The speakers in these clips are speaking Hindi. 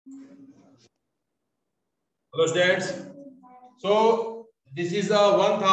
Hello students. So this is a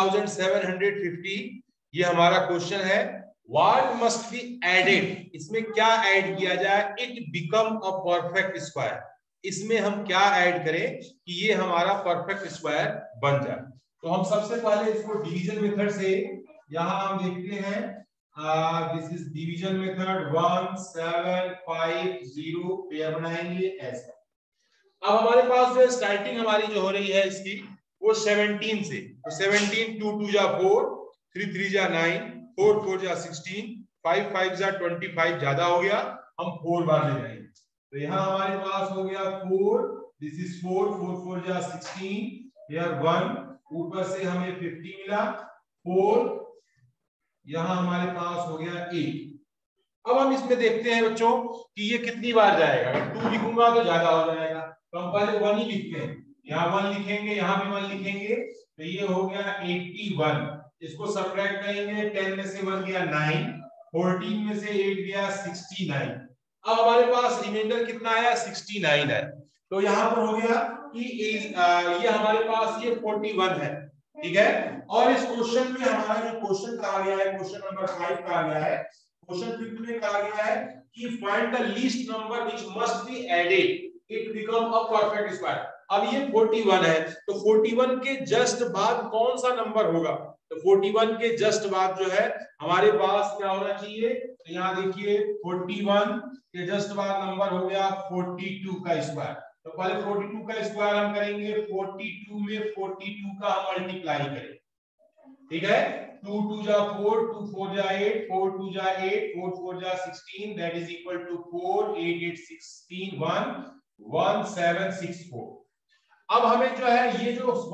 1750. ये हमारा क्वेश्चन है. What must be added? इसमें क्या ऐड किया जाए? It become a perfect square. इसमें हम क्या ऐड करें कि ये हमारा परफेक्ट स्क्वायर बन जाए? तो हम सबसे पहले इसको डिवीजन मेथड से यहाँ हम देखते हैं. This is division method 1 7 5 0 pair बनाएंगे ऐसा. अब हमारे पास जो स्टार्टिंग हमारी जो हो रही है इसकी वो 17 से. तो 17 2 2 जा 4 3 3 जा 9 4 4 जा 16 5 5 जा 25 ज्यादा हो गया. हम 4 बार ले जाएंगे. तो यहाँ हमारे पास हो गया 4. दिस इज 4 4 4 जा 16 हियर 1 ऊपर से हमें 50 मिला 4. यहाँ हमारे पास हो गया 8. अब हम इसमें देखते हैं बच्चों कि ये कितनी बार जाएगा. अगर 2 लिखूंगा तो ज्यादा हो जाएगा. तो हम पहले 1 ही लिखते हैं. यहाँ 1 लिखेंगे, यहाँ भी 1 लिखेंगे. तो ये हो गया 81. इसको सब्ट्रैक्ट करेंगे. 10 में से 1 गया 9, 14 में से 8 गया 69. अब हमारे पास रिमाइंडर कितना आया 69 है. तो यहाँ पर हो गया कि ये हमारे पास ये 41 है. ठीक है. और इस क्वेश्चन में हमारा जो क्वेश्चन कहा गया है क्वेश्चन नंबर 5 कहा गया है. क्वेश्चन 5 में कहा गया है कि find the least number which must be added it become a perfect square. अब ये 41 है. तो 41 के जस्ट बाद कौन सा नंबर होगा? तो 41 के जस्ट बाद जो है हमारे पास क्या होना चाहिए? तो यहाँ देखिए 41 के जस्ट बाद नंबर हो गया 42 का स्क्वायर. तो पहले 42 का स्क्वायर हम करेंगे. 42 में 42 का हम मल्टीप्लाई करेंगे. ठीक है. 2 2 जा 4 2 4 जा 8 4 2 जा 8 4 4 जा 16 दैट इज इक्वल टू 4 8 8 16 1 1764. अब हमें जो है ये जो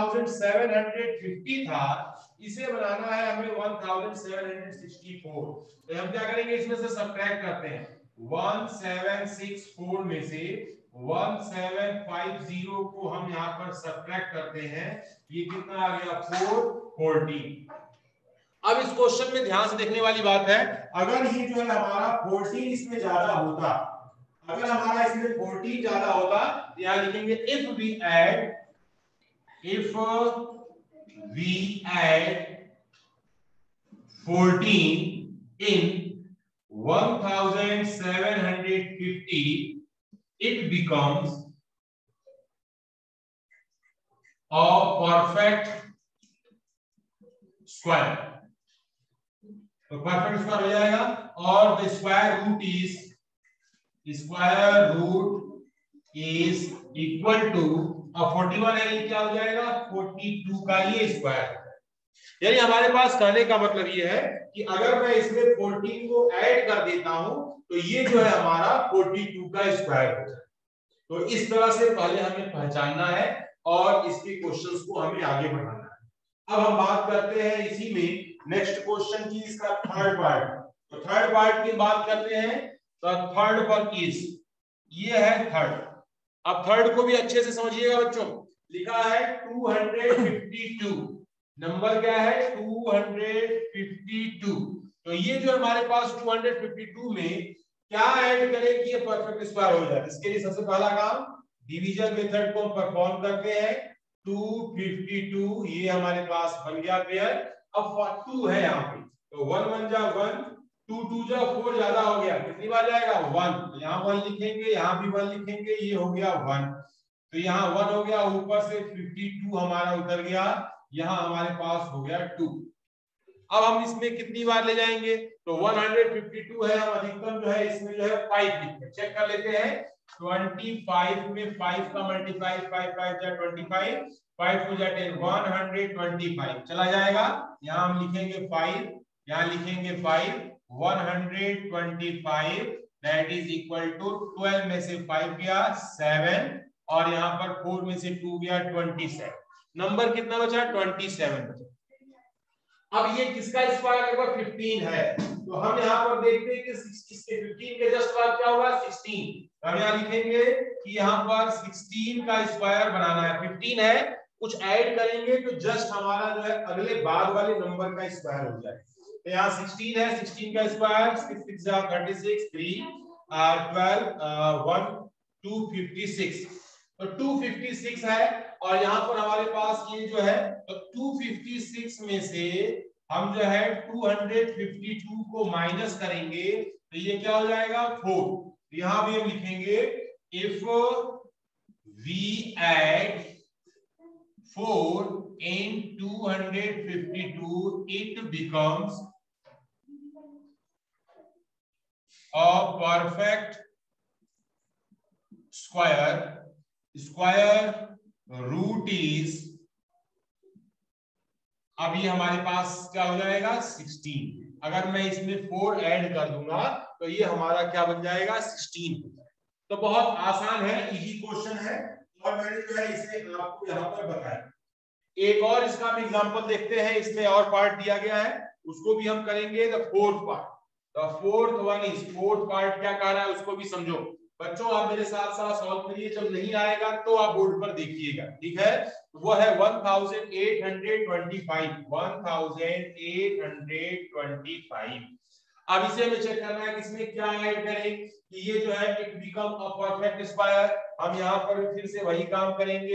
1750 था इसे बनाना है हमें 1764. तो हम क्या करेंगे इसमें से सब्ट्रैक्ट करते हैं. 1764 में से 1750 को हम यहाँ पर सब्ट्रैक्ट करते हैं. ये कितना आ गया 414. अब इस क्वेश्चन में ध्यान से देखने वाली बात है. अगर ये जो है हमारा 14 इसमें ज्यादा होता, अगर हमारा इसमें 14 ज्यादा होता तो यहां लिखेंगे if we add 14 in 1750 it becomes a perfect square. तो परफेक्ट स्क्वायर हो जाएगा. और the square root is equal to 41 है. क्या हो जाएगा 42 का ये स्क्वायर. यानी हमारे पास कहने का मतलब ये है कि अगर मैं इसमें 14 को ऐड कर देता हूं तो ये जो है हमारा 42 का स्क्वायर हो जाए. तो इस तरह से पहले हमें पहचानना है और इसके क्वेश्चंस को हमें आगे बढ़ाना है. अब हम बात करते हैं इसी में नेक्स्ट क्वेश्चन की इसका थर्ड पार्ट. तो थर्ड पार्ट की बात करते हैं. तो थर्ड पर इज ये है थर्ड. अब थर्ड को भी अच्छे से समझिएगा बच्चों. लिखा है 252. नंबर क्या है 252. तो ये जो हमारे पास 252 में क्या ऐड करें कि ये परफेक्ट स्क्वायर हो जाए? इसके लिए सबसे पहला काम डिवीजन मेथड को हम परफॉर्म करते हैं. 252 ये हमारे पास बन गया पेयर. अब 2 है यहाँ पे. तो 1 1 जा 1 2 2 जा 4 ज्यादा हो गया. कितनी बार जाएगा 1. तो यहाँ 1 लिखेंगे, यहाँ भी 1 लिखेंगे. ये हो गया 1. तो यहाँ 1 हो गया. ऊपर से 52 हमारा उतर गया. यहाँ हमारे पास हो गया 2. अब हम इसमें कितनी बार ले जाएंगे? तो 152 है. हम अधिकतम जो है इसमें जो है 5 लिखते हैं. चेक कर लेते हैं. 25 में 5 का मल्टीप्लाई 5 5 जा 25 5 2 जा 10 125 चला जाएगा. यहाँ हम लिखेंगे 5, यहाँ लिखेंगे 5 125 दैट इज इक्वल टू 12 में से 5 गया 7 और यहाँ पर 4 में से 2 गया 27. नंबर कितना बचा 27 बचा. अब ये किसका स्क्वायर होगा 15 है. तो हम यहाँ पर देखते हैं कि इसके 15 के जस्ट बाद क्या होगा 16. हम यहाँ लिखेंगे कि यहाँ पर 16 का स्क्वायर बनाना है. 15 है कुछ ऐड करेंगे तो जस्ट हमारा जो है अगले बाद वाले नंबर का स्क्वायर हो जाए. तो यहाँ 16 है. 16 का स्क्वायर 6 6 36 3 12 1 256। तो 256 है और यहाँ पर हमारे पास ये जो है तो 256 में से हम जो है 252 को माइनस करेंगे तो ये क्या हो जाएगा 4। यहां भी हम लिखेंगे if we add 4 in 252 it becomes a perfect square root is, अब ये हमारे पास क्या हो जाएगा 16। अगर मैं इसमें 4 ऐड कर दूंगा तो ये हमारा क्या बन जाएगा 16। तो बहुत आसान है, इजी क्वेश्चन है और मैंने जो है इसे आपको यहाँ पर बताया। एक और इसका भी एग्जांपल देखते हैं, इसमें और पार्ट दिया गया है उसको भी हम करेंगे। The fourth part, the fourth one is, fourth part क्या कह रहा है उसको भी समझो। बच्चों आप मेरे साथ साथ सॉल्व करिए, जब नहीं आएगा तो आप बोर्ड पर देखिएगा, ठीक है। वो है 1825, 1825। अब इसे हमें चेक करना है कि इसमें क्या ऐड करें कि ये जो है it become a perfect square. हम यहाँ पर फिर से वही काम करेंगे,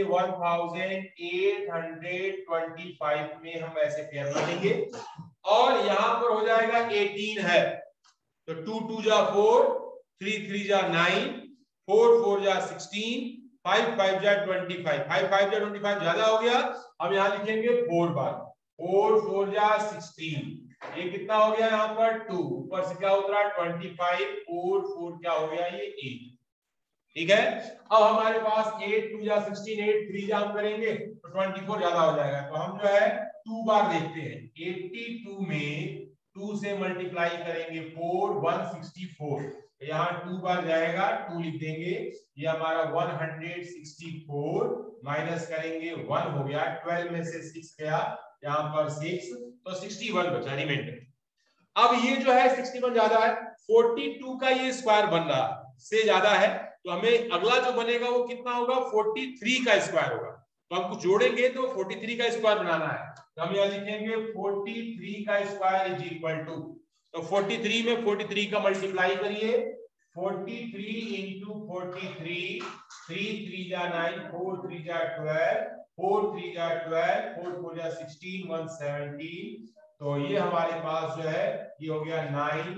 1825 में हम ऐसे पेयर बनेंगे और यहाँ पर हो जाएगा 18 है तो 2 2 जा 4, 3 3 जा 9, 4 4 जा 16, 5 5 जा 25, 5 5 जा 25 ज्यादा हो गया। हम यहाँ लिखेंगे 4 बार, 4 4 जा 16, ये कितना हो गया यहाँ पर 2, ऊपर से क्या उतरा 25, 4 4 क्या हो गया ये 8, ठीक है। अब हमारे पास 8 2 जा 16, 8 3 जा हम करेंगे तो 24 ज्यादा हो जाएगा तो हम जो है 2 बार देखते हैं। 82 में 2 से मल्टीप्लाई करेंगे 4, 164, यहाँ 2 बार जाएगा 2 लिख देंगे, ये हमारा 164 माइनस करेंगे 1 हो गया, 12 में से 6 गया यहाँ पर 6 तो 61 बचा रिमाइंडर। अब ये जो है 61 ज्यादा है, 42 का ये स्क्वायर बन रहा से ज्यादा है तो हमें अगला जो बनेगा वो कितना होगा 43 का स्क्वायर होगा। तो हम कुछ जोड़ेंगे तो 43 का स्क्वायर बनाना है तो हम यहाँ लिखेंगे 43 का स्क्वायर इज इक्वल टू, तो 43 में 43 का मल्टीप्लाई करिए, 43 इंटू 43, 3 3 जा 9, 4 3 जा 12, 4 3 जा 12, 4 4 जा 16, 117, तो ये हमारे पास जो है ये हो गया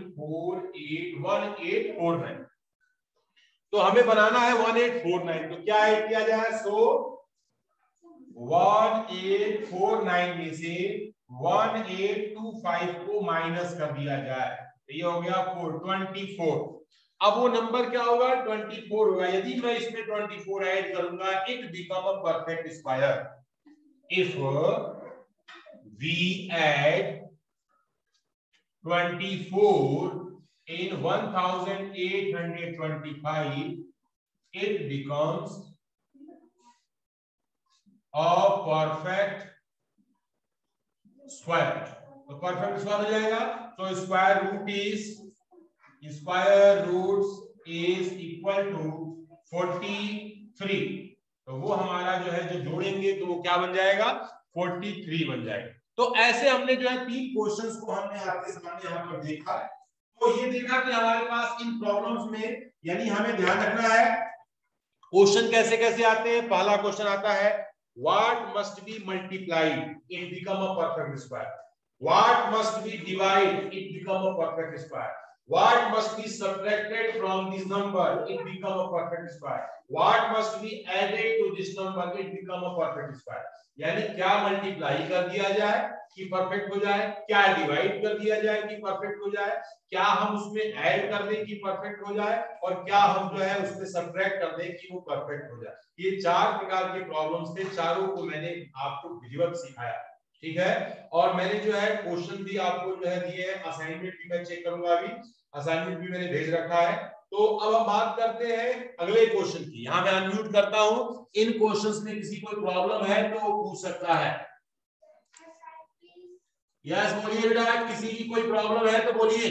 9481849। तो हमें बनाना है 1849, तो क्या ऐड किया जाए, सो 1849 में से 1825 को माइनस कर दिया जाए तो ये हो गया 424। अब वो नंबर क्या होगा 24 होगा। यदि मैं इसमें 24 ऐड करूंगा it become a perfect square. If we add 24 in 1825 it becomes a perfect square। तो परफेक्ट स्क्वायर हो जाएगा तो square root is equal to 43। तो वो हमारा जो है जो जोड़ेंगे तो वो क्या बन जाएगा 43 बन जाएगा। तो ऐसे हमने जो है 3 क्वेश्चंस को हमने आपके सामने यहाँ पर देखा। तो ये देखा कि हमारे पास इन प्रॉब्लम्स में यानी हमें ध्यान रखना है क्वेश्चन कैसे कैसे आते हैं। पहला क्वेश्चन आता है what must be multiplied it become a perfect square, what must be divide it become a perfect square, what must be subtracted from this number it become a perfect square, what must be added to this number it become a perfect square। यानी क्या मल्टीप्लाई कर दिया जाए कि परफेक्ट हो जाए, क्या डिवाइड कर दिया जाए कि परफेक्ट हो जाए, क्या हम उसमें ऐड कर दें कि परफेक्ट हो जाए और क्या हम जो है उसमें सब्ट्रैक्ट कर दें कि वो परफेक्ट हो जाए। ये 4 प्रकार के प्रॉब्लम्स थे, चारों को मैंने आपको विधिवत सिखाया, ठीक है। और मैंने जो है क्वेश्चन भी आपको जो है दिए हैं, असाइनमेंट भी मैं चेक करूंगा, अभी असाइनमेंट भी मैंने भेज रखा है। तो अब हम बात करते हैं अगले क्वेश्चन की। यहां मैं अनम्यूट करता हूं, इन क्वेश्चंस में किसी कोई प्रॉब्लम है तो वो पूछ सकता है। यस बोलिए बेटा, किसी की कोई प्रॉब्लम है तो बोलिए।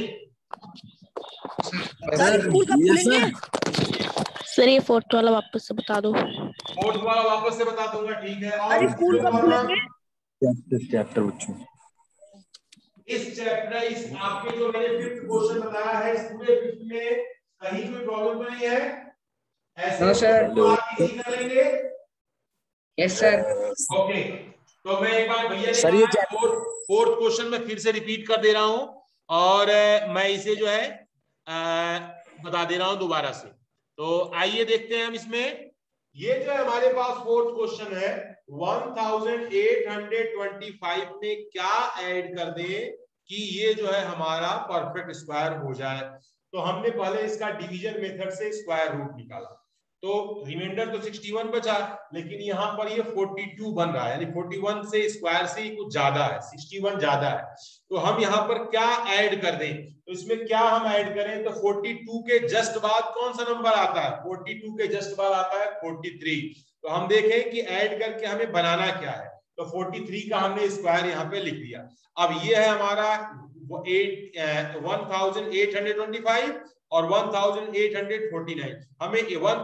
सर ये फोर्थ वाला वापस से बता दो। फोर्थ वाला वापस से बता दूंगा, ठीक है। और स्कूल कब खुलेंगे? चैप्टर बच्चों इस चैप्टर इस आपके जो मैंने 5th क्वेश्चन बताया है, इस पूरे 5th में कहीं कोई प्रॉब्लम तो नहीं है? ऐसे आप इजी कर लेंगे? Yes sir. ओके, तो मैं एक बार भैया ने सर, ये कहा फोर्थ क्वेश्चन में फिर से रिपीट कर दे रहा हूं और मैं इसे जो है बता दे रहा हूं दोबारा से। तो आइए देखते हैं हम इसमें। ये जो है हमारे पास फोर्थ क्वेश्चन है, 1825 में क्या ऐड कर दे कि ये जो है हमारा परफेक्ट स्क्वायर हो जाए। तो हमने पहले इसका डिवीजन मेथड से स्क्वायर रूट निकाला, तो रिमाइंडर तो 61 बचा, लेकिन यहाँ पर ये 42 बन रहा है, यानी 41 से स्क्वायर से ही कुछ ज्यादा है, 61 ज्यादा है। तो हम यहाँ पर क्या ऐड कर दें? तो इसमें क्या हम ऐड करें? तो 42 के जस्ट बाद कौन सा नंबर आता है? 42 के जस्ट बाद आता है 43। तो हम देखें कि ऐड करके हमें बनाना क्या है। तो 43 का हमने स्क्वायर यहाँ पे लिख दिया। अब ये है हमारा 1825 और 1849, हमें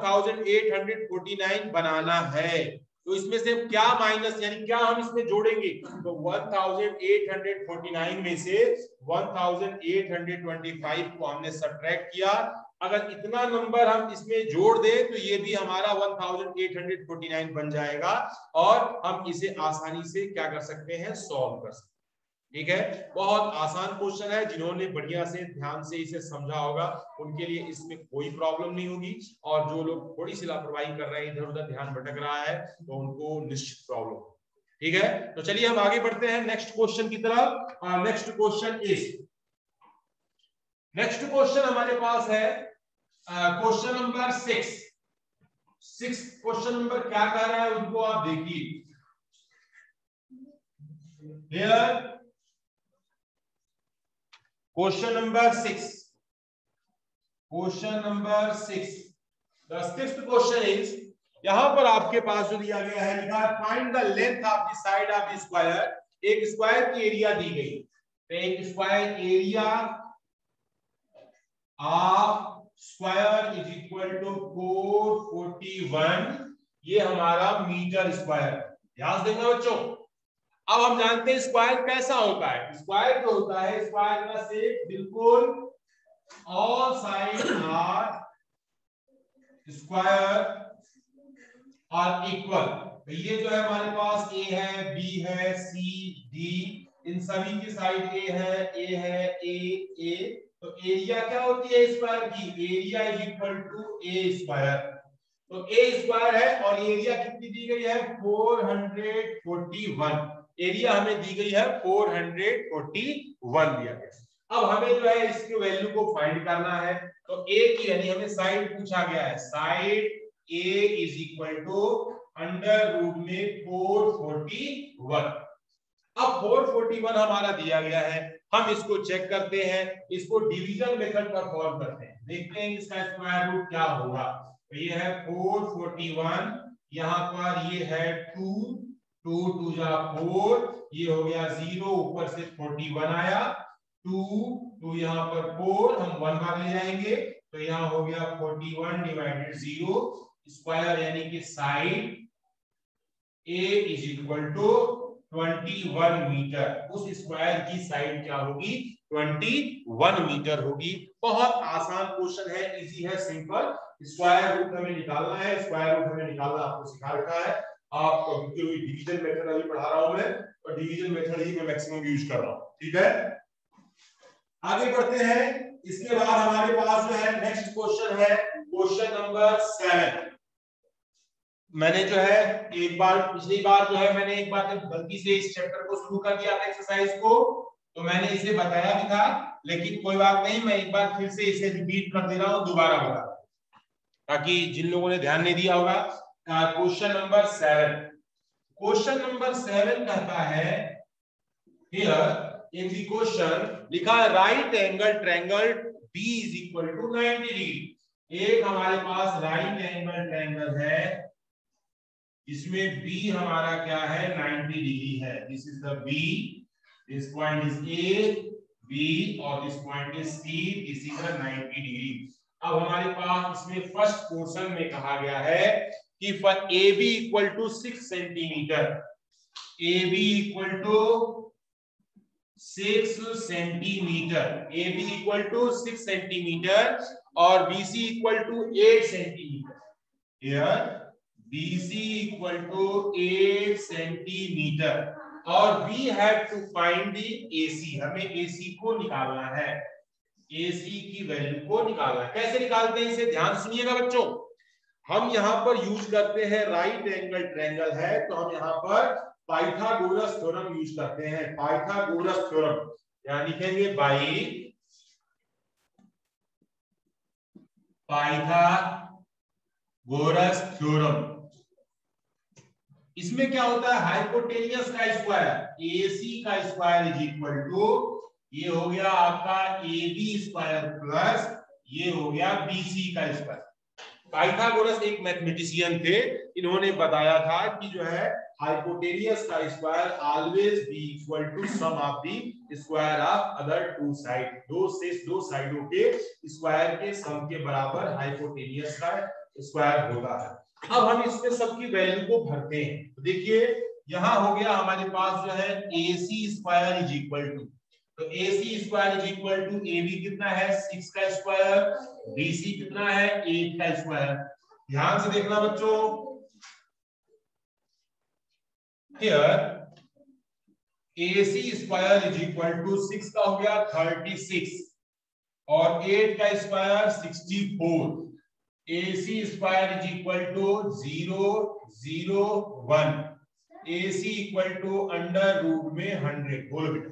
1849 बनाना है। तो इसमें से क्या माइनस, यानी क्या हम इसमें जोड़ेंगे? तो 1849 में से 1825 को हमने सब्ट्रैक्ट किया। अगर इतना नंबर हम इसमें जोड़ दें तो ये भी हमारा 1849 बन जाएगा और हम इसे आसानी से क्या कर सकते हैं? सॉल्व कर सकते हैं। ठीक है, बहुत आसान क्वेश्चन है। जिन्होंने बढ़िया से ध्यान से इसे समझा होगा उनके लिए इसमें कोई प्रॉब्लम नहीं होगी, और जो लोग थोड़ी सी लापरवाही कर रहे हैं, इधर उधर ध्यान भटक रहा है, तो उनको निश्चित प्रॉब्लम। ठीक है, तो चलिए हम आगे बढ़ते हैं नेक्स्ट क्वेश्चन की तरफ। नेक्स्ट क्वेश्चन हमारे पास है क्वेश्चन नंबर 6। क्वेश्चन नंबर क्या कह रहा है उनको आप देखिए। Question number 6. The sixth question is, यहां पर आपके पास जो दिया गया है, लिखा है find the length of the side of the square. एक स्क्वायर की एरिया दी गई, तो एक square area of square is equal to 441। ये हमारा मीटर स्क्वायर। ध्यान देना बच्चों। अब हम जानते हैं स्क्वायर कैसा होता है। स्क्वायर जो होता है, स्क्वायर का शेप बिल्कुल ऑल साइड आर स्क्वायर और इक्वल। तो ये जो है हमारे पास ए है, बी है, सी, डी, इन सभी की साइड ए है, ए। तो एरिया क्या होती है स्क्वायर की? Area is equal to a square. तो ए स्क्वायर है और एरिया कितनी दी गई है? 441। एरिया हमें दी गई है 441 दिया गया। अब हमें जो है इसकी वैल्यू को फाइंड करना है। तो ए की, यानी हमें साइड पूछा गया है, side a is equal to under root में 441। अब 441 हमारा दिया गया है, हम इसको चेक करते हैं, इसको डिवीजन मेथड पर सॉल्व करते हैं, देखते हैं इसका स्क्वायर रूट क्या होगा। तो ये है 441, यहाँ पर ये है 2 2 जा 4, ये हो गया 0, ऊपर से 41 आया, 2 यहाँ पर 4, हम 1 बार ले जाएंगे, तो यहाँ हो गया 41 डिवाइडेड 0 स्क्वायर, यानी कि side a is equal to 21 metre. उस स्क्वायर की साइड क्या होगी? 21 मीटर होगी। बहुत आसान क्वेश्चन है, इजी है, सिंपल। स्क्वायर रूट हमें निकालना है। स्क्वायर रूट हमें निकालना आपको सिखा रखा है। आपको डिवीजन मेथड अभी पढ़ा रहा हूं मैं, और डिवीजन मेथड ही मैं मैक्सिमम यूज कर रहा हूं। ठीक है, आगे बढ़ते हैं। इसके बाद हमारे पास जो है नेक्स्ट क्वेश्चन है क्वेश्चन नंबर 7। मैंने जो है एक बार, पिछली बार जो है मैंने एक बार जब गलती से इस चैप्टर को शुरू कर दिया था, एक्सरसाइज को, तो मैंने इसे बताया भी था, लेकिन कोई बात नहीं, मैं एक बार फिर से इसे रिपीट कर दे रहा हूं, दोबारा बता, ताकि जिन लोगों ने ध्यान नहीं दिया होगा। क्वेश्चन नंबर 7 कहता है, हियर इन द क्वेश्चन लिखा है right angle triangle B is equal to 90 degree. एक हमारे पास राइट एंगल ट्रायंगल है, इसमें बी हमारा क्या है? 90 डिग्री है। This is the B, this point is A, B, और this point is C, this is the 90 degree. अब हमारे पास इसमें फर्स्ट पोर्शन में कहा गया है कि for A B equal to 6 centimetre, A B equal to 6 centimetre, A B equal to 6 centimetre और B C equal to 8 centimetre. Here BC equal to 8 centimetre और we have to find the AC, हमें AC को निकालना है, AC की वैल्यू को निकालना है। कैसे निकालते हैं इसे ध्यान सुनिएगा बच्चों। हम यहाँ पर यूज करते हैं राइट एंगल ट्रायंगल है तो हम यहाँ पर पाइथागोरस थ्योरम यूज करते हैं। पाइथागोरस थ्योरम यहाँ लिखेंगे बाई पाइथागोरस थ्योरम। इसमें क्या होता है, हाइपोटेनियस का स्क्वायर AC का स्क्वायर इज इक्वल टू, ये हो गया आपका AB स्क्वायर प्लस ये हो गया BC का स्क्वायर। पाइथागोरस एक मैथमेटिशियन थे, इन्होंने बताया था कि जो है हाइपोटेनियस का square always be equal to sum of the square of other two side, दो साइडों के स्क्वायर के सम के बराबर हाइपोटेनियस का स्क्वायर होता है। अब हम इसमें सबकी वैल्यू को भरते हैं तो देखिए यहां हो गया हमारे पास जो है AC square is equal to, तो AC square is equal to AB कितना है 6 का स्क्वायर, BC कितना है 8 का स्क्वायर। ध्यान से देखना बच्चों, here AC square is equal to 6 का हो गया 36 और 8 का square 64। AC square is equal to 0 0 1, AC equal to under root में 100। बोलो बेटा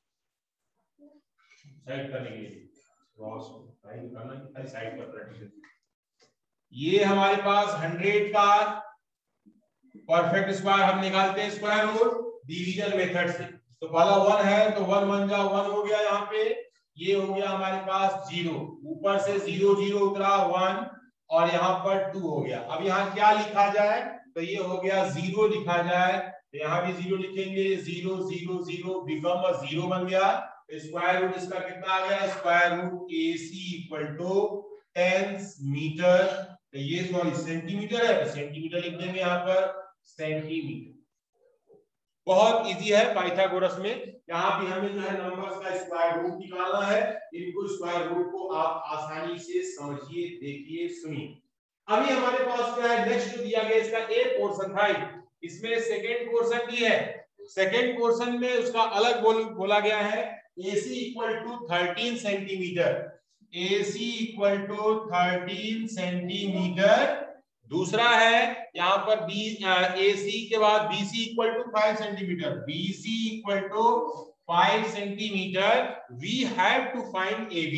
साइड करने के लिए क्रॉस साइड करना कि साइड पर, ये हमारे पास 100 का परफेक्ट स्क्वायर हम निकालते हैं स्क्वायर रूट डिवीजन मेथड से। तो पहला 1 है तो 1 1 जा 1 हो गया, यहाँ पे ये हो गया हमारे पास 0, ऊपर से 0 0 उतरा 1 और यहाँ पर 2 हो गया। अब यहाँ क्या लिखा जाए तो ये हो गया 0 लिखा जाए, तो यहाँ भी 0 लिखेंगे, 0 0 0 बिकम 0 बन गया। स्क्वायर रूट इसका कितना आ गया, square root AC equal to 10 metre, तो ये सॉरी सेंटीमीटर है तो सेंटीमीटर लिख देंगे यहाँ पर सेंटीमीटर। बहुत इजी है पाइथागोरस में, यहाँ भी हमें जो है नंबर्स का स्क्वायर रूट निकालना है, इनको स्क्वायर रूट को आप आसानी से समझिए, देखिए, सुनिए। अभी हमारे पास क्या है, नेक्स्ट जो दिया गया इसका एक पोर्शन था, इसमें सेकेंड पोर्शन भी है। सेकेंड पोर्शन में उसका अलग बोला गया है AC equal to 13 centimetre, AC equal to 13 centimetre. दूसरा है यहाँ पर AC के बाद BC equal to 5 centimetre, BC equal to 5 centimetre. We have to find AB,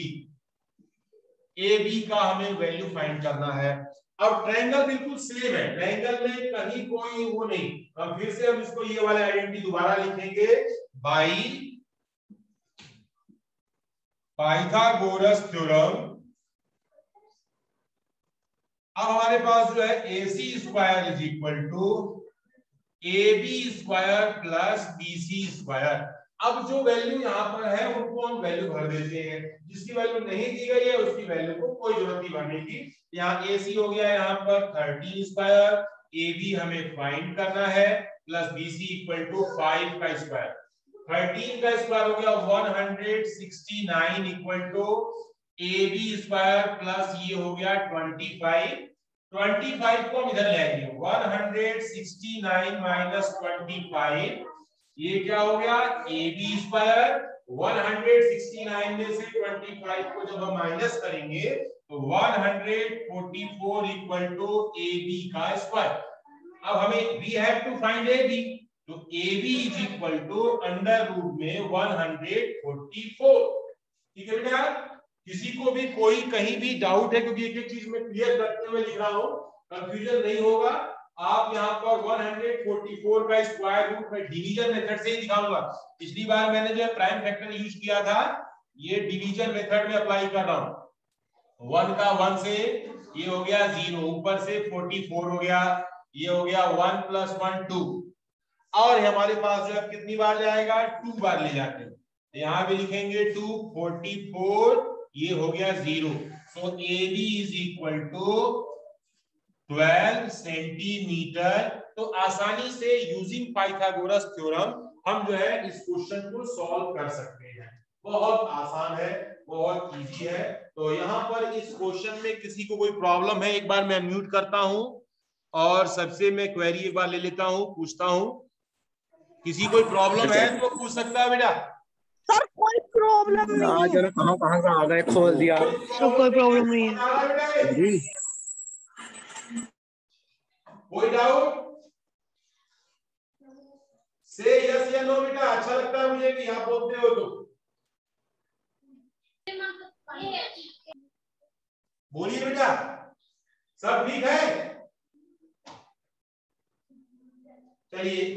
AB का हमें वैल्यू फाइंड करना है। अब ट्रायंगल बिल्कुल सेम है, ट्रायंगल में कहीं कोई वो नहीं, अब फिर से हम इसको ये वाले आइडेंटिटी दोबारा लिखेंगे बाई पाइथागोरस थ्योरम। अब हमारे पास जो है AC square is equal to AB square plus BC square. अब जो वैल्यू यहाँ पर है उनको हम वैल्यू भर देते हैं, जिसकी वैल्यू नहीं दी गई है उसकी वैल्यू को कोई जरूरत नहीं भरने की। यहाँ AC हो गया यहाँ पर 13 स्क्वायर, AB हमें फाइंड करना है, प्लस BC इक्वल टू 5 का स्क्वायर, 13 का स्क्वायर हो गया 169 equal to AB square plus ये हो गया 25 को हम इधर ले आएंगे, 169 माइनस 25 ये क्या हो गया AB स्क्वायर। 169 में से 25 को जब हम माइनस करेंगे तो 144 इक्वल टू AB का स्क्वायर। अब हमें we have to find AB, तो AB is equal to under root में 144। ठीक है बेटा, किसी को भी कोई कहीं भी डाउट है, क्योंकि एक एक चीज में क्लियर करते हुए लिख रहा हूं, कंफ्यूजन नहीं होगा। आप यहाँ पर 144 का स्क्वायर रूट में डिवीजन मेथड से ही दिखाऊंगा। पिछली बार मैंने जो प्राइम फैक्टर यूज किया था, ये डिवीजन मेथड में अप्लाई कर रहा हूं। 1 का 1 से ये हो गया 0, ऊपर से 44 हो गया, ये हो गया 1 प्लस 1 2, और हमारे पास जो है कितनी बार जाएगा 2 बार ले जाते हैं, यहाँ भी लिखेंगे 2 44, ये हो गया 0। So AB is equal to 12 centimetre. तो आसानी से यूजिंग पाइथागोरस थ्योरम हम जो है इस क्वेश्चन को सॉल्व कर सकते हैं। बहुत आसान है, बहुत इजी है। तो यहाँ पर इस क्वेश्चन में किसी को कोई प्रॉब्लम है, एक बार मैं म्यूट करता हूं, और सबसे मैं क्वेरी एक बार ले लेता हूं, पूछता हूं। किसी कोई प्रॉब्लम है तो पूछ सकता है बेटा। सर कोई प्रॉब्लम नहीं है। कहाँ कहाँ का आ गए, खोल दिया। सर कोई प्रॉब्लम नहीं है। कोई डाउट? से यस या नो बेटा, अच्छा लगता है मुझे कि आप बोलते हो तो बोलिए बेटा। सब ठीक है? चलिए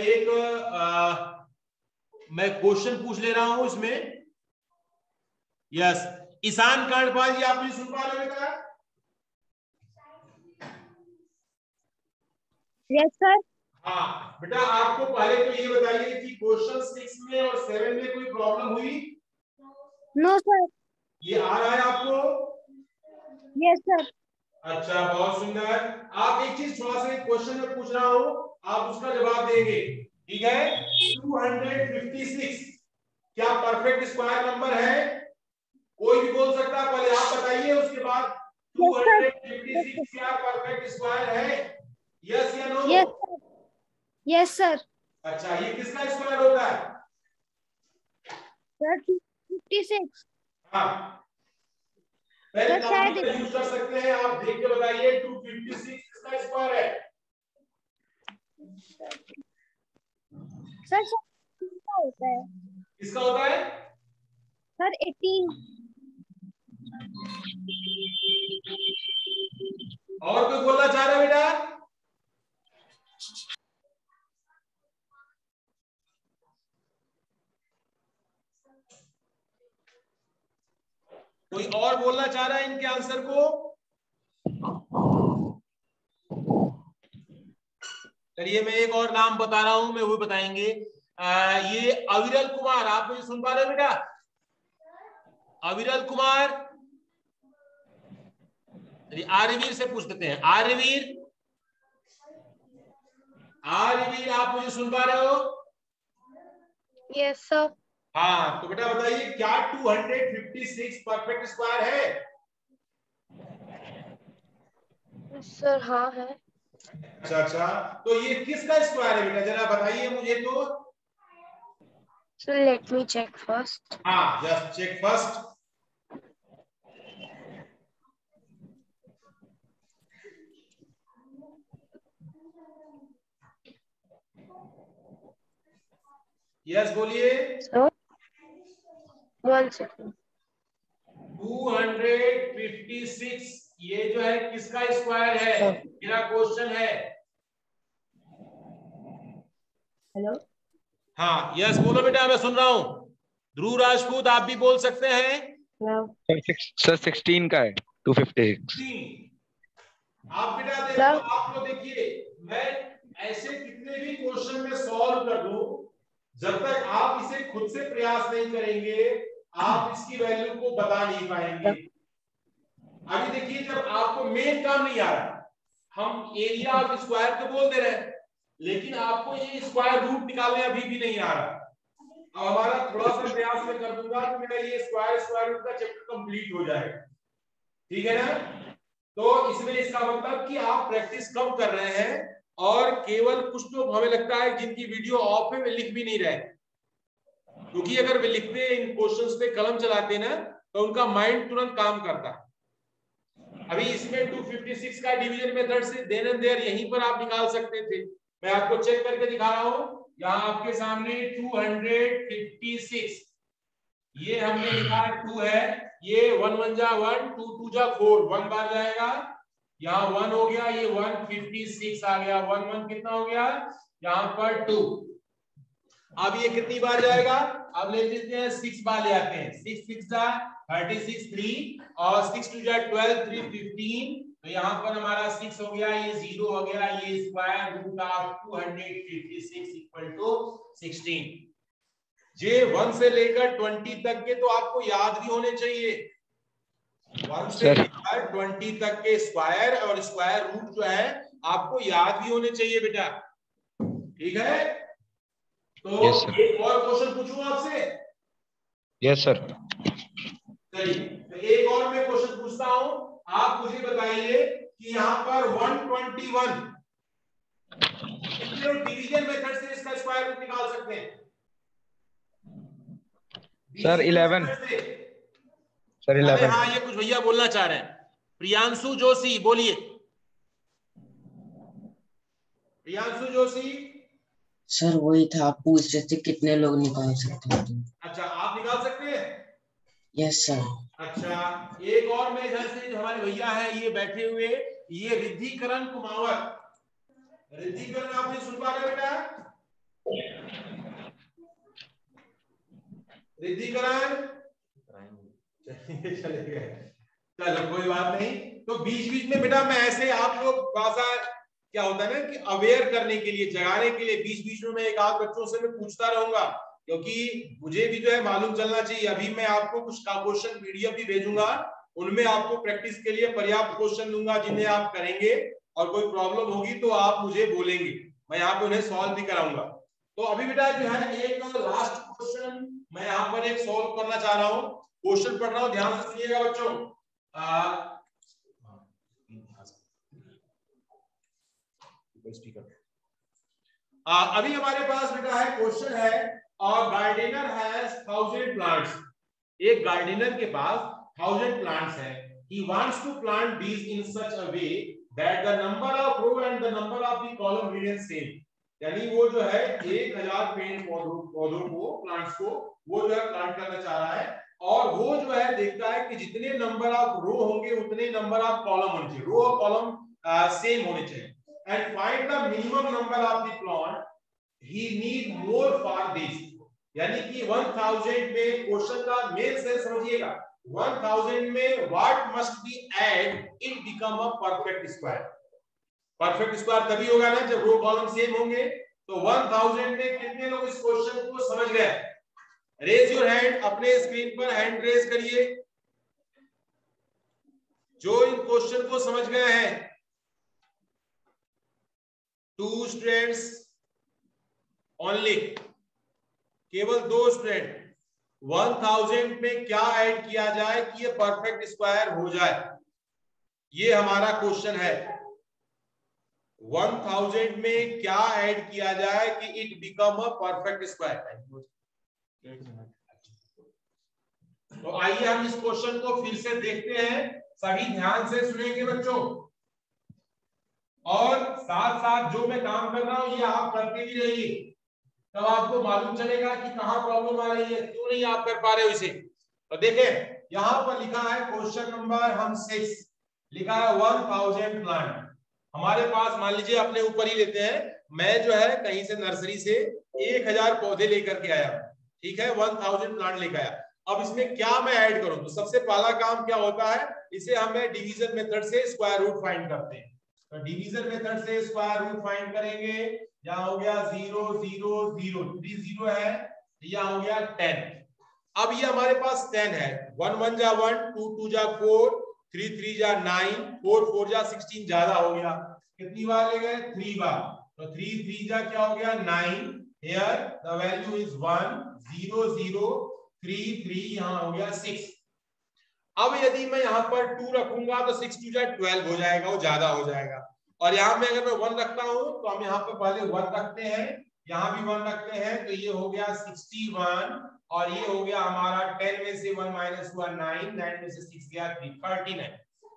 मैं क्वेश्चन पूछ ले रहा हूं इसमें। यस, ईशान कांडपाल जी, आप मुझे सुन पा रहे हो बेटा? Yes sir. हाँ बेटा, आपको पहले तो ये बताइए कि क्वेश्चन 6 में और 7 में कोई प्रॉब्लम हुई? No sir. ये आ रहा है आपको? Yes sir. अच्छा, बहुत सुंदर। आप एक चीज थोड़ा सा क्वेश्चन में पूछ रहा हूं, आप उसका जवाब देंगे, ठीक है? 256 क्या परफेक्ट स्क्वायर नंबर है? कोई भी बोल सकता है, पहले आप बताइए, उसके बाद 256 क्या परफेक्ट स्क्वायर है? यस या no? Yes sir. Yes sir. अच्छा, ये किसका स्क्वायर होता है? सर 256। हाँ, पहले सर शायद का यूज कर सकते हैं, आप देख के बताइए 256 किसका स्क्वायर है? सर किसका होता है? किसका होता है? सर 18। और कोई बोलना चाह रहा है बेटा? कोई और बोलना चाह रहा है इनके आंसर को? चलिए मैं एक और नाम बता रहा हूं, मैं वो बताएंगे। ये अविरल कुमार, आप मुझे सुन पा रहे हो बेटा? अविरल कुमार, आर्यवीर से पूछ लेते हैं। आर्यवीर, आर्यवीर, आप मुझे सुन पा रहे हो? Yes sir. हाँ, तो बेटा बताइए, क्या 256 परफेक्ट स्क्वायर है? सर हाँ है। अच्छा अच्छा, तो ये किसका स्क्वायर है बेटा, जरा बताइए मुझे तो। So let me check first. हाँ, जस्ट चेक फर्स्ट। यस बोलिए। So 1 second. 256 ये जो है किसका स्क्वायर है, मेरा क्वेश्चन है। हेलो। हाँ यस बोलो बेटा, मैं सुन रहा हूँ। ध्रुव राजपूत, आप भी बोल सकते हैं। सर 16 का है 256। आप बेटा देखो, आप लोग देखिए, मैं ऐसे कितने भी क्वेश्चन में सॉल्व कर दूं, जब तक आप इसे खुद से प्रयास नहीं करेंगे, आप इसकी वैल्यू को बता नहीं पाएंगे। अभी देखिए, जब आपको मेन काम नहीं आ रहा, हम एरिया ऑफ स्क्वायर तो बोल दे रहे हैं, लेकिन आपको ये स्क्वायर रूट निकालने अभी भी नहीं आ रहा। अब हमारा थोड़ा सा प्रयास मैं कर दूंगा तो मेरा ये स्क्वायर रूट का चैप्टर कंप्लीट हो जाएगा, ठीक है ना? तो इसमें इसका मतलब कि आप प्रैक्टिस कम कर रहे हैं, और केवल कुछ लोग हमें लगता है जिनकी वीडियो ऑफ है वे लिख भी नहीं रहे, क्योंकि अगर वे लिखते इन क्वेश्चंस पे कलम चलाते ना तो उनका माइंड तुरंत काम करता। अभी इसमें 256 का डिवीजन मेथड से देन एंड देयर यहीं पर आप निकाल सकते थे। मैं आपको चेक करके दिखा रहा हूं, यहां आपके सामने 256 ये हमने लिखा 2 है, ये 1 1 जा 1, 2 2 जा 4, 1 बार जाएगा, यहाँ 1 हो गया, ये 156 आ गया, 1 1 कितना हो गया, यहाँ पर 2। अब ये कितनी बार जाएगा, अब ले लेते हैं 6 बार ले आते हैं, 6 6 जा 36 3 और 6 2 जा 12 3 15, तो यहाँ पर हमारा 6 हो गया, ये 0 हो गया, ये square root of 256 equal to 16। जे 1 से लेकर 20 तक के तो आपको याद भी होने चाहिए, 1 से लेकर 20 तक के स्क्वायर और स्क्वायर रूट जो है आपको याद भी होने चाहिए बेटा, ठीक है? तो एक और क्वेश्चन पूछूं आपसे? Yes sir. चलिए, तो एक और मैं क्वेश्चन पूछता हूं, आप मुझे बताइए कि यहाँ पर 121 लोग डिवीजन मेथड से इसका स्क्वायर रूट निकाल सकते हैं? सर 11 सर अरे 11 हाँ, ये कुछ भैया बोलना चाह रहे हैं। प्रियांशु जोशी बोलिए। प्रियांशु जोशी। सर वही था, आप पूछ रहे थे कितने लोग निकाल सकते हैं तो। अच्छा, आप निकाल सकते हैं? Yes sir. अच्छा, एक और मैं इधर से जो हमारे भैया है ये बैठे हुए, ये रिद्धिकरण कुमावत। रिद्धिकरण आपने सुन पा रहे बेटा? रिद्धिकरण चले गए, चलो कोई बात नहीं। तो बीच बीच में बेटा मैं ऐसे आप लोग थोड़ा सा क्या होता है ना कि अवेयर करने के लिए, जगाने के लिए बीच बीच में मैं एक आध बच्चों से मैं पूछता रहूंगा, क्योंकि मुझे भी जो है मालूम चलना चाहिए। अभी मैं आपको कुछ क्वेश्चन पीडीएफ भी भेजूंगा, उनमें आपको प्रैक्टिस के लिए पर्याप्त क्वेश्चन दूंगा जिन्हें आप करेंगे, और कोई प्रॉब्लम होगी तो आप मुझे बोलेंगे, मैं यहाँ पे उन्हें सॉल्व भी कराऊंगा। तो अभी बेटा जो है एक लास्ट क्वेश्चन मैं यहाँ पर एक सॉल्व करना चाह रहा हूँ। क्वेश्चन पढ़ रहा हूँ, ध्यान से सुनिएगा बच्चों। अभी हमारे पास बेटा है क्वेश्चन है, गार्डनर हैज 1000 प्लांट्स। एक गार्डनर के पास 1000 प्लांट्स है। he wants to plant these in such a way that the number of row and the number of the column remain same। यानी वो जो है 1000 पेड़ पौधों को, प्लांट्स को वो जो है प्लांट करना चाह रहा है, और वो जो है देखता है कि जितने नंबर ऑफ रो होंगे उतने नंबर ऑफ कॉलम होने चाहिए, रो और कॉलम सेम होने चाहिए। And find the minimum number of the plant he need more for this. यानी कि 1000 में क्वेश्चन का मेन सेंस समझिएगा, 1000 में what must be add it become a perfect square. Perfect square तभी होगा ना जब रो कॉलम सेम होंगे। तो 1000 में कितने लोग इस क्वेश्चन को समझ गए? रेज योर हैंड, अपने स्क्रीन पर हैंड रेज करिए जो इन क्वेश्चन को समझ गए हैं। 2 स्टूडेंट्स ओनली, केवल 2 स्टूडेंट। 1000 में क्या ऐड किया जाए कि ये परफेक्ट स्क्वायर हो जाए, ये हमारा क्वेश्चन है। 1000 में क्या ऐड किया जाए कि it become a perfect square. तो आइए हम इस क्वेश्चन को फिर से देखते हैं, सभी ध्यान से सुनेंगे बच्चों, और साथ साथ जो मैं काम कर रहा हूं ये आप करते भी रहिए, तब आपको मालूम चलेगा कि कहां प्रॉब्लम आ रही है, क्यों नहीं आप कर पा रहे हो इसे। तो देखें यहां पर लिखा है क्वेश्चन नंबर हम 6 लिखा है 1000 प्लांट। हमारे पास मान लीजिए अपने ऊपर ही लेते हैं, मैं जो है कहीं से नर्सरी से 1000 पौधे लेकर के आया, ठीक है, 1000 प्लांट लेकर आया। अब इसमें क्या मैं ऐड करूं? तो सबसे पहला काम क्या होता है, इसे हमें डिवीजन मेथड से स्क्वायर रूट फाइंड करते हैं। तो डिवीजन मेथड से स्क्वायर रूट फाइंड करेंगे। यहाँ हो गया 0 0 0, 3 0 है, यहाँ हो गया 10। अब ये हमारे पास 10 है, 1 1 जा 1, 2 2 जा 4, 3 3 जा 9, 4 4 जा 16, ज्यादा हो गया, कितनी बार ले गए? 3 बार। तो 3 3 जा क्या हो गया? 9। हियर द वैल्यू इज 1 0 0 3 3, यहाँ हो गया 6। अब यदि मैं यहाँ पर 2 रखूंगा तो 6 2 जा 12 हो जाएगा, वो ज्यादा हो जाएगा। और यहाँ में अगर मैं 1 रखता हूं तो हम यहाँ पर पहले 1 रखते हैं, यहाँ भी 1 रखते हैं, तो ये हो गया 61, और ये हो गया हमारा 10 में से 1 माइनस हुआ 9, 9 में से 6 गया 3, 39।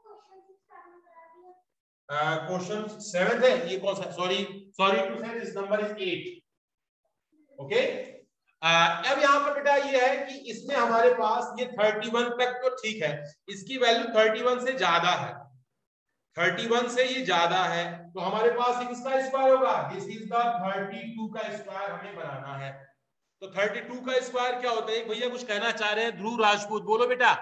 क्वेश्चन 7 है ये, कौन सा? सॉरी टू से दिस नंबर इज 8। ओके, अब यहाँ पर बेटा ये है कि इसमें हमारे पास ये 31 तक तो ठीक है, इसकी वैल्यू 31 से ज्यादा है, 31 से ये ज्यादा है, तो हमारे पास किसका स्क्वायर होगा? दिस इज द 32 का स्क्वायर हमें बनाना है। तो 32 का स्क्वायर क्या होता है? भैया कुछ कहना चाह रहे हैं, ध्रुव राजपूत, बोलो बेटा।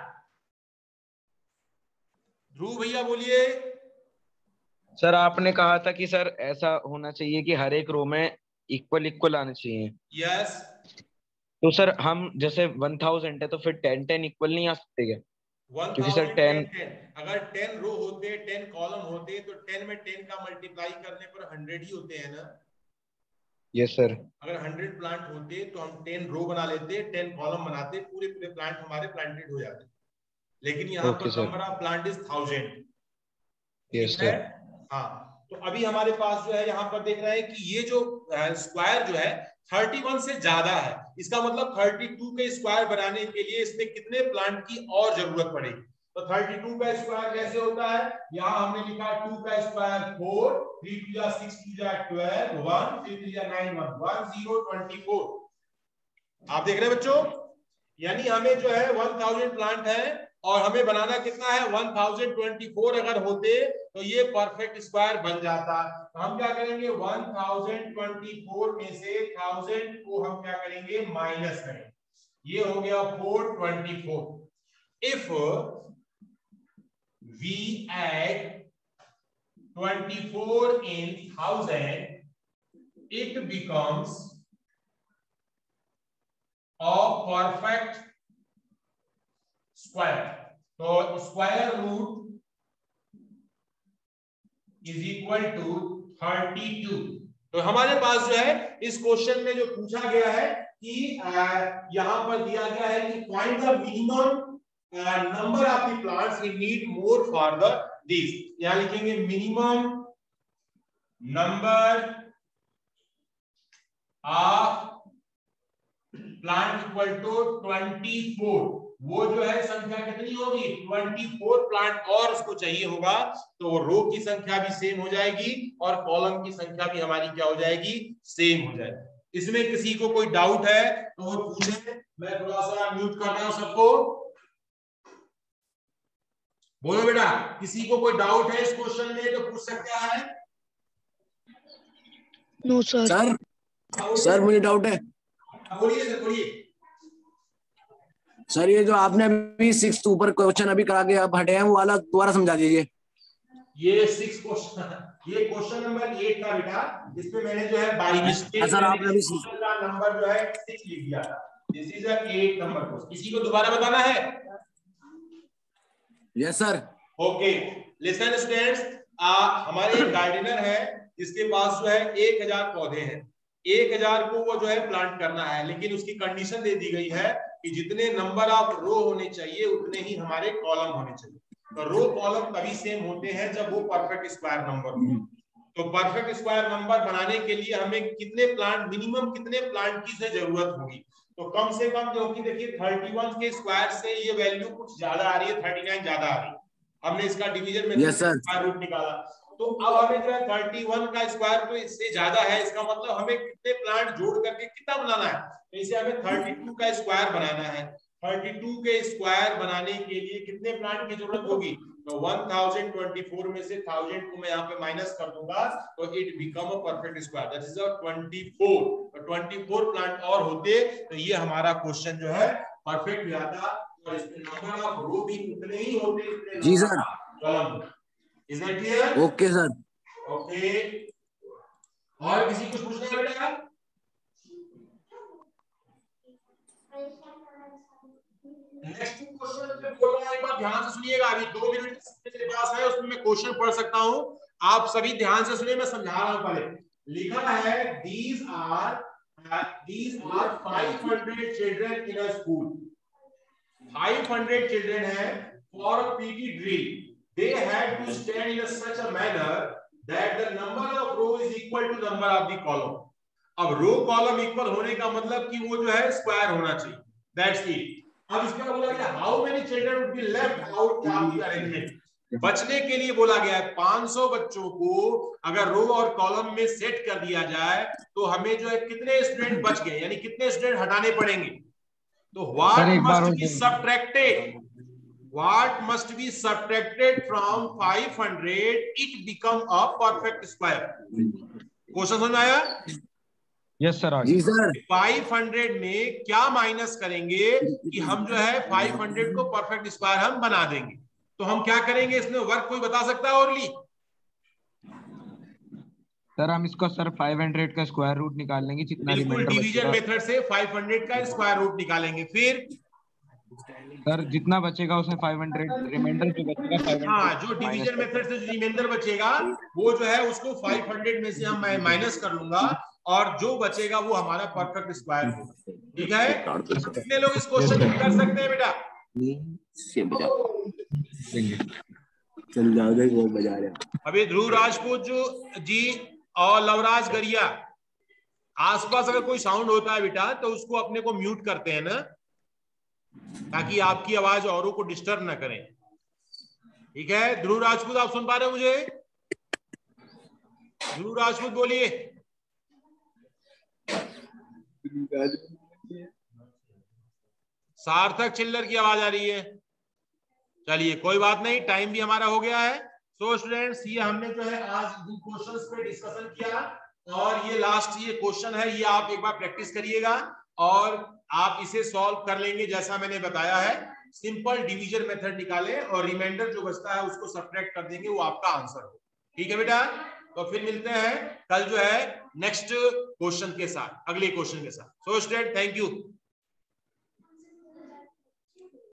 ध्रुव भैया बोलिए। सर आपने कहा था कि सर ऐसा होना चाहिए कि हर एक रो में इक्वल इक्वल आने चाहिए। यस। तो सर हम जैसे 1000 है तो फिर 10 10 इक्वल नहीं आ सकते क्या? क्योंकि सर 10 अगर 10 रो होते, 10 कॉलम होते, तो 10 में 10 का मल्टीप्लाई करने पर 100 ही होते हैं ना। Yes sir. अगर 100 प्लांट होते तो हम 10 रो बना लेते, 10 कॉलम बनाते, पूरे पूरे प्लांट हमारे प्लांटेड हो जाते। लेकिन यहाँ पर okay sir. Number of plant is 1000। Yes ठीक है, सर। हाँ। तो अभी हमारे पास जो है यहाँ पर देख रहे हैं कि ये जो स्क्वायर जो है 31 से ज्यादा है, इसका मतलब 32 के स्क्वायर बनाने के लिए इसमें कितने प्लांट की और जरूरत पड़ेगी। तो 32 का स्क्वायर कैसे होता है, यहाँ हमने लिखा 2 का स्क्वायर 4, 3 2 6 2 12, 1 3 3 9 1 1024। आप देख रहे हैं बच्चों, यानी हमें जो है 1000 प्लांट है और हमें बनाना कितना है 1024 अगर होते तो ये परफेक्ट स्क्वायर बन जाता। तो हम क्या करेंगे 1024 में से 1000 को हम क्या करेंगे माइनस करेंगे, ये हो गया 424। If we add 24 in 1000 it becomes a perfect square। तो square root is equal to 32। तो हमारे पास जो है इस क्वेश्चन में जो पूछा गया है कि यहां पर दिया गया है कि find the minimum number of the plants we need more for the this. यहां लिखेंगे minimum number of plant equal to 24। वो जो है संख्या कितनी होगी 24 प्लांट और उसको चाहिए होगा, तो रो की संख्या भी सेम हो जाएगी और कॉलम की संख्या भी हमारी क्या हो जाएगी सेम हो जाएगी। इसमें किसी को कोई डाउट है तो वो पूछे। मैं थोड़ा सा म्यूट कर रहा हूं सबको, बोलो बेटा किसी को कोई डाउट है इस क्वेश्चन में तो पूछ सकता है। No sir. सर मुझे डाउट है। बोलिए सर बोलिए। सर ये जो आपने अभी 6 ऊपर क्वेश्चन अभी करा के आप हटे हैं वो वाला दोबारा समझा दीजिए। ये 6 क्वेश्चन, ये क्वेश्चन नंबर 8 का बेटा, इसमें मैंने जो है बाई मिस्टेक सर आपने अभी का नंबर जो है 6 लिख दिया था। This is a 8 number question. किसी को दोबारा बताना है? Yes sir. Okay listen students, हमारे एक गार्डनर है जिसके पास जो है 1000 पौधे हैं। 1000 को वो जो है प्लांट करना है, लेकिन उसकी कंडीशन दे दी गई है कि जितने नंबर ऑफ रो होने चाहिए उतने ही हमारे कॉलम होने चाहिए। तो रो कॉलम तभी सेम होते हैं जब वो परफेक्ट स्क्वायर नंबर हो। तो परफेक्ट स्क्वायर नंबर बनाने के लिए हमें कितने प्लांट, मिनिमम कितने प्लांट की से जरूरत होगी, तो कम से कम जो कि देखिए 31 के स्क्वायर से ये वैल्यू कुछ ज्यादा आ रही है, 39 ज्यादा आ रही है। हमने इसका डिवीजन में स्क्वायर रूट निकाला, तो अब हमें जो है 31 का स्क्वायर तो इससे ज्यादा है, इसका मतलब हमें कितने प्लांट जोड़ करके कितना बनाना है, तो इसे हमें 32 का स्क्वायर बनाना है। 32 के स्क्वायर बनाने के लिए कितने प्लांट की जरूरत होगी, तो 1024 में से 1000 को मैं यहाँ पे माइनस कर दूंगा तो it become a perfect square, that is 24। तो 24 प्लांट और होते तो ये हमारा क्वेश्चन जो है परफेक्ट जाता और इसमें नंबर ऑफ रो भी उतने ही होते। जी sir. Column. Is that clear? Okay sir. Okay, और किसी कुछ पूछना है बेटा? नेक्स्ट क्वेश्चन बोल रहा है, एक बार ध्यान से सुनिएगा, अभी 2 मिनट के पास है, उसमें मैं क्वेश्चन पढ़ सकता हूं, आप सभी ध्यान से सुनिए, मैं समझा रहा हूं। पहले लिखा है these are 500 children in a school। 500 children हैं for a PT drill। They had to stand in such a manner that the number of row is equal to number of the column। अब रो कॉलम इक्वल होने का मतलब कि वो जो है स्क्वायर होना चाहिए, दैट्स इट। अब इसका बोला गया how many children would be left out of the arrangement. बचने के लिए बोला गया है 500 बच्चों को अगर रो और कॉलम में सेट कर दिया जाए तो हमें जो है कितने स्टूडेंट बच गए, यानी कितने स्टूडेंट हटाने पड़ेंगे। तो what must be subtracted, what must be subtracted from 500 it become a perfect square। Question समझ में आया? Yes sir. जी सर। 500 में क्या माइनस करेंगे कि हम जो है 500 को परफेक्ट स्क्वायर हम बना देंगे, तो हम क्या करेंगे इसमें वर्क, कोई बता सकता है ओरली? सर हम इसको सर 500 का स्क्वायर रूट निकाल लेंगे, जितना बिल्कुल डिवीजन मेथड से 500 का स्क्वायर रूट निकालेंगे, फिर सर जितना बचेगा उसमें 500 रिमाइंडर जो बचेगा 500। हाँ, जो डिवीजन मेथड से जो रिमाइंडर बचेगा वो जो है उसको 500 में से हम माइनस कर लूंगा और जो बचेगा वो हमारा परफेक्ट स्क्वायर होगा। ठीक है, कितने लोग इस क्वेश्चन को कर सकते हैं बेटा? चल जाओगे वो बजा रहे। अभी ध्रुव राजपूत जी और लवराज गरिया, आसपास अगर कोई साउंड होता है बेटा तो उसको अपने को म्यूट करते हैं ना, ताकि आपकी आवाज औरों को डिस्टर्ब ना करें। ठीक है, ध्रुव राजपूत आप सुन पा रहे हो मुझे? ध्रुव राजपूत बोलिए। सार्थक चिल्लर की आवाज आ रही है। चलिए कोई बात नहीं, टाइम भी हमारा हो गया है। सो स्टूडेंट्स, ये हमने जो है आज इन क्वेश्चंस पे डिस्कशन किया, और ये लास्ट ये क्वेश्चन है, ये आप एक बार प्रैक्टिस करिएगा और आप इसे सॉल्व कर लेंगे जैसा मैंने बताया है। सिंपल डिवीजन मेथड निकालें और रिमाइंडर जो बचता है उसको सब्ट्रैक्ट कर देंगे, वो आपका आंसर हो। ठीक है बेटा, तो फिर मिलते हैं कल जो है नेक्स्ट क्वेश्चन के साथ, अगले क्वेश्चन के साथ। So student, thank you.